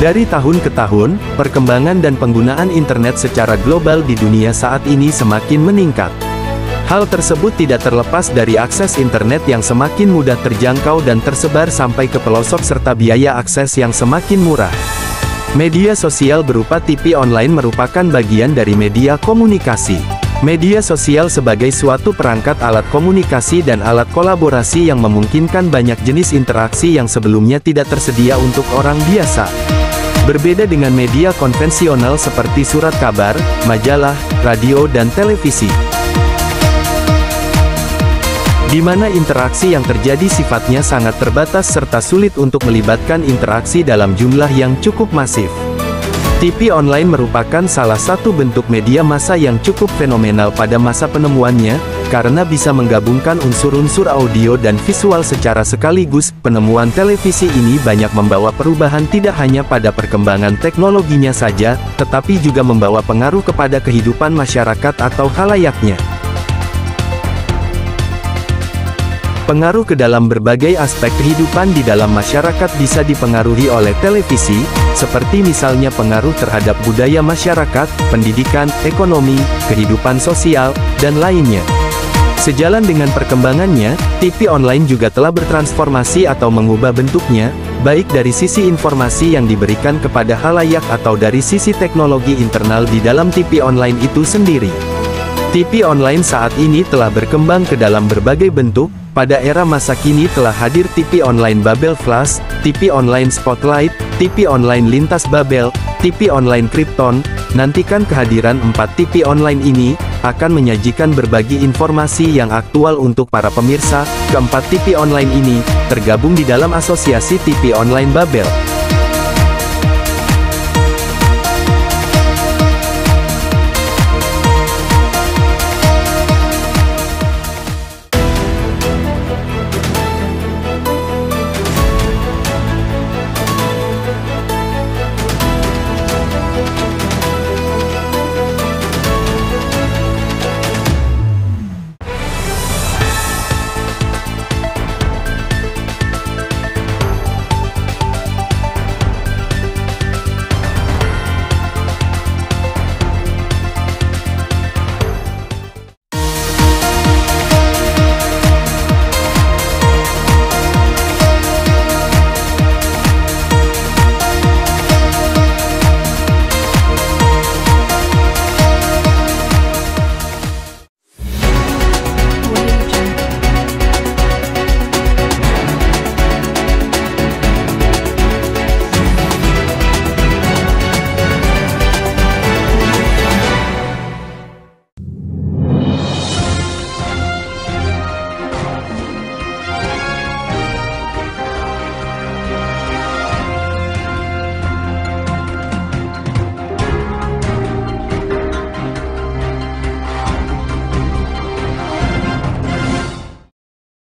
Dari tahun ke tahun, perkembangan dan penggunaan internet secara global di dunia saat ini semakin meningkat. Hal tersebut tidak terlepas dari akses internet yang semakin mudah terjangkau dan tersebar sampai ke pelosok serta biaya akses yang semakin murah. Media sosial berupa TV online merupakan bagian dari media komunikasi. Media sosial sebagai suatu perangkat alat komunikasi dan alat kolaborasi yang memungkinkan banyak jenis interaksi yang sebelumnya tidak tersedia untuk orang biasa. Berbeda dengan media konvensional seperti surat kabar, majalah, radio dan televisi, di mana interaksi yang terjadi sifatnya sangat terbatas serta sulit untuk melibatkan interaksi dalam jumlah yang cukup masif. TV online merupakan salah satu bentuk media massa yang cukup fenomenal pada masa penemuannya, karena bisa menggabungkan unsur-unsur audio dan visual secara sekaligus. Penemuan televisi ini banyak membawa perubahan tidak hanya pada perkembangan teknologinya saja, tetapi juga membawa pengaruh kepada kehidupan masyarakat atau khalayaknya. Pengaruh ke dalam berbagai aspek kehidupan di dalam masyarakat bisa dipengaruhi oleh televisi, seperti misalnya pengaruh terhadap budaya masyarakat, pendidikan, ekonomi, kehidupan sosial, dan lainnya. Sejalan dengan perkembangannya, TV online juga telah bertransformasi atau mengubah bentuknya, baik dari sisi informasi yang diberikan kepada khalayak atau dari sisi teknologi internal di dalam TV online itu sendiri. TV online saat ini telah berkembang ke dalam berbagai bentuk. Pada era masa kini telah hadir TV online Babel Flash, TV online Spotlight, TV online Lintas Babel, TV online Krypton. Nantikan kehadiran 4 TV online ini, akan menyajikan berbagi informasi yang aktual untuk para pemirsa. Keempat TV online ini, tergabung di dalam asosiasi TV online Babel.